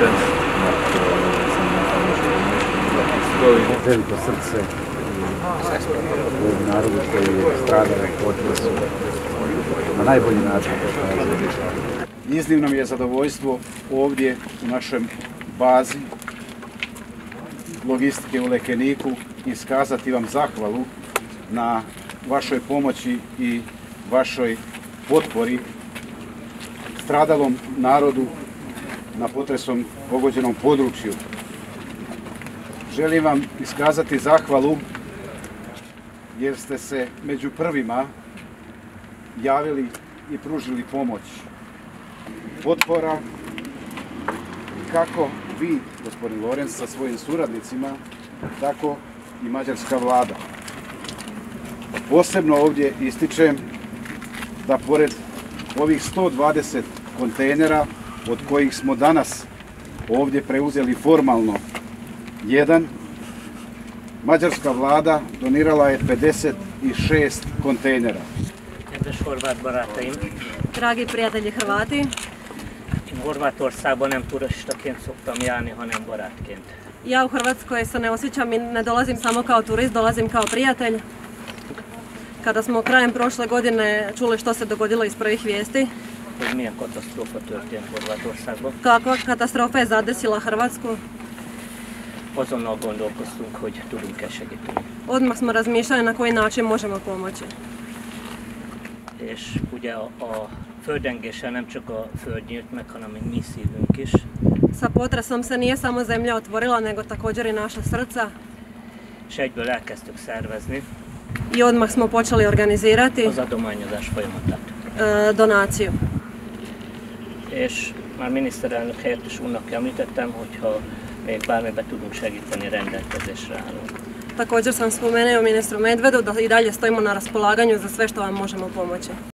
Izvolite. Veliko srce u narodu koji je stradao u potresu na najbolji način. Iznimno mi je zadovoljstvo ovdje u našem bazi logistike u Lekeniku iskazati vam zahvalu na vašoj pomoći i vašoj potpori stradalom narodu na potresom pogođenom području. Želim vam iskazati zahvalu jer ste se među prvima javili i pružili pomoć. Potpora kako vi, gospodin Lorenz, sa svojim suradnicima, tako i mađarska vlada. Posebno ovdje ističem da pored ovih 120 kontejnera, od kojih smo danas ovdje preuzeli formalno jedan, mađarska vlada donirala je 56 kontejnera. Dragi prijatelji Hrvati, Horvátországban nem turistaként szoktam járni, hanem barátként. ja u Hrvatskoj se ne osjećam i ne dolazim samo kao turist, dolazim kao prijatelj. Kada smo krajem prošle godine čuli što se dogodilo iz prvih vijesti, Hogy milyen katasztrófa történt Horvátországban, kakva katastrofa je zadesila Hrvatsku, azonnal gondolkoztunk, hogy tudunk-e segíteni. odmah smo razmišljali na koji način možemo pomoći. És ugye a földrengéssel nem csak a föld nyílt meg, hanem mi szívünk is. Sa potresom se nije samo zemlja otvorila, nego također i naša srca. És egyből elkezdtük szervezni I odmah smo počeli organizirati az adományozás folyamatát. Donaciju. És már miniszterelnök helyettes úrnak említettem, hogyha még bármiben tudunk segíteni, rendelkezésre állunk. Također sam spomenuo ministru Medvedu da i dalje stojimo na raspolaganju za sve što vam možemo pomoći.